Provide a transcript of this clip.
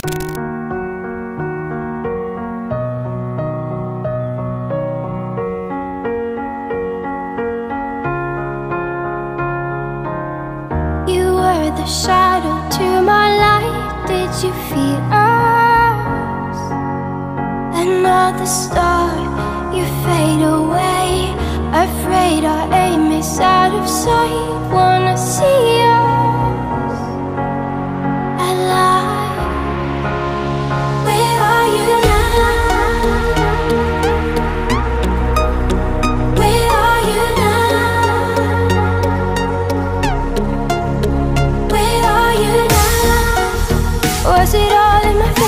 The shadow to my light, did you feel us? Another star, you fade away. Afraid our aim is out of sight. Wanna see us alive. Where are you now? Where are you now? Was it all in my